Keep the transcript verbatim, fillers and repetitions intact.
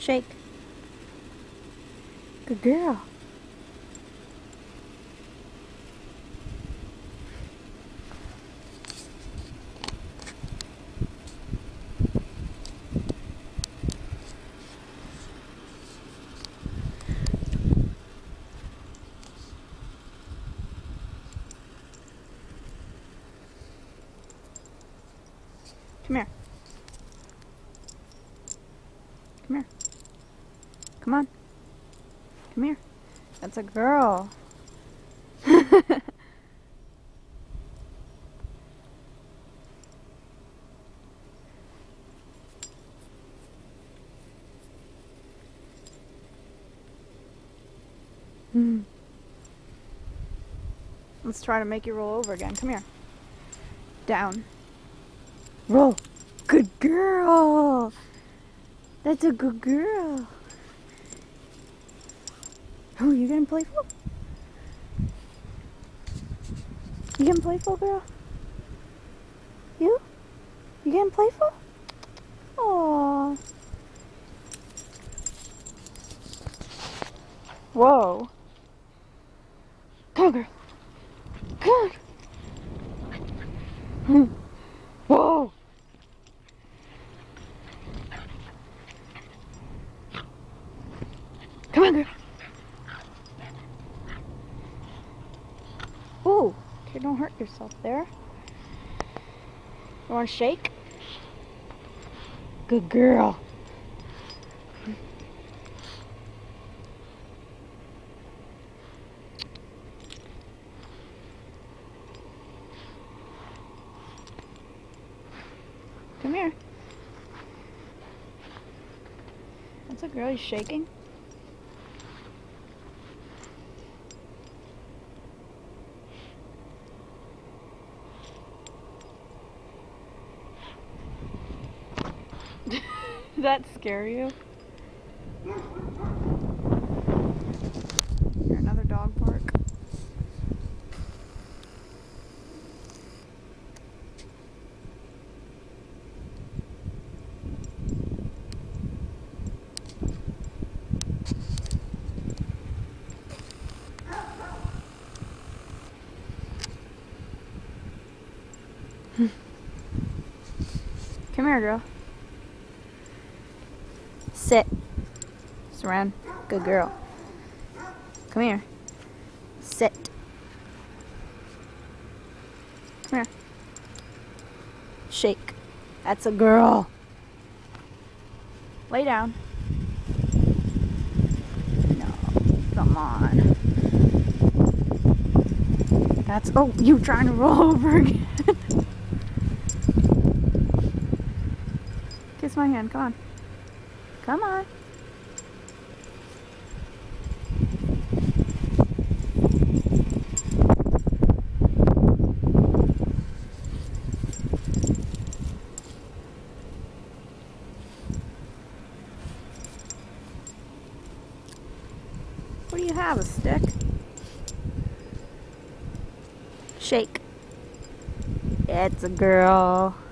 Shake. Good girl. Come here. Come here. Come on. Come here. That's a girl. Hmm. Let's try to make you roll over again. Come here. Down. Roll. Good girl. That's a good girl. Oh, you getting playful? You getting playful, girl? You? You getting playful? Aww. Whoa. Come on, girl. Come on. Whoa. Come on, girl. Ooh. Okay, don't hurt yourself there. You want to shake? Good girl. Come here. That's a girl. He's shaking. Did that scare you? Here, another dog bark. Come here, girl. Sit. Surround. Good girl. Come here. Sit. Come here. Shake. That's a girl. Lay down. No. Come on. That's... Oh, you trying to roll over again. Kiss my hand. Come on. Come on. What do you have, a stick? Shake. It's a girl.